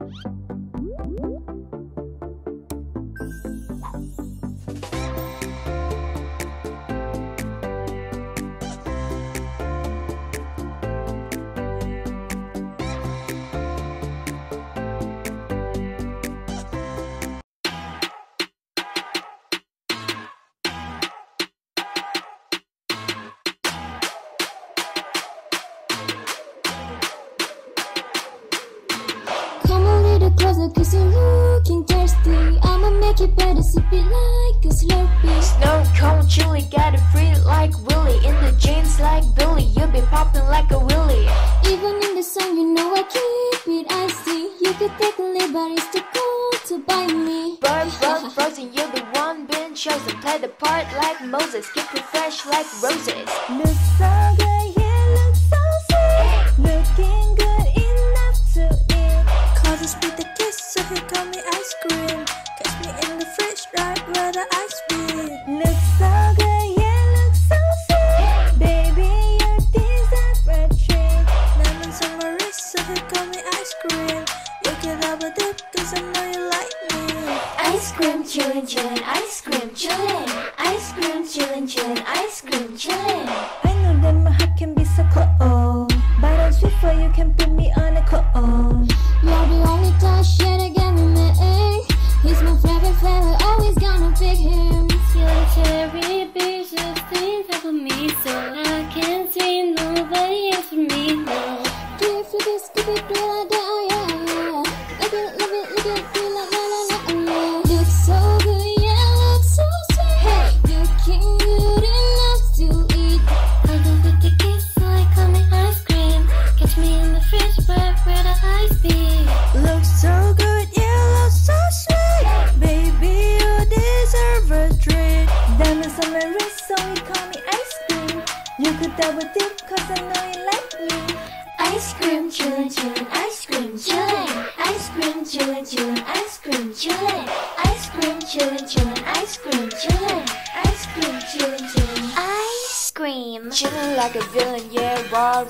Closer cause you're looking thirsty. I'ma make it better, sip it like a Slurpee. Snow cone chili, got it free like Willy. In the jeans like Billy, you be popping like a Willy. Even in the sun, you know I keep it icy. You could take a lead, but it's too cold to bite me. Bird, frozen, you're the one being chosen. Play the part like Moses, keep it fresh like roses. Look so good, yeah, look so sweet. Looking good enough to eat. Cause it's with the kiss, so he call me ice cream. Catch me in the fridge, right where the ice be. Look so good, yeah, look so sweet. Baby, you deserve a treat. Diamonds on my wrist, so he call me ice cream. You can double dip, cause I know you like me. Ice cream chillin', chillin', ice cream chillin'. Ice cream chillin', chillin', ice cream chillin'. I know that my heart can be so cold, but I'm sweet for you, can put me on a cone. You're the only touch that got me mad. He's my favorite fella, always gonna pick him. You're a cherry bitch, just think of me, so I can't see nobody else for me, no. Do you feel this, keep it do like that, oh yeah, yeah. Look it, do it like la la la, oh yeah. Look so good, yeah, look so sweet. Hey, looking good enough to eat. I'll go with the kiss, so I call me ice cream. Catch me in the fridge, right where the ice be. Look so good, yeah, look so sweet. Baby, you deserve a treat. Diamonds on my wrist, so you call me ice cream. You could double dip, cause I know you like me. Ice cream chillin', chillin', ice cream chillin'. Ice cream chillin', chillin', ice cream chillin'. Ice cream chillin', chillin', ice cream chillin'. Ice cream chillin', chillin', ice cream chillin' like a villain, yeah, raw,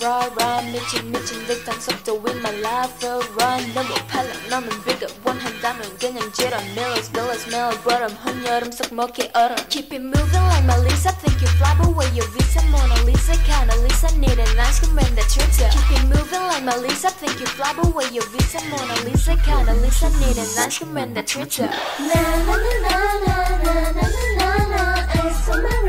미친 듯한 속도 with my life will run. 너무 빨라 너는 bigger 원한다면 그냥 지러 Miller's Villa smell bottom 한여름 속 먹기 얼음. Keep it moving like Melissa, think you fly but where your visa Mona Lisa, kinda Lisa, need an ice cream in the treat. Keep it moving like Melissa, think you fly but where your visa Mona Lisa, kinda Lisa, need an ice cream in the treat. Na na na na na na na na na, ice on my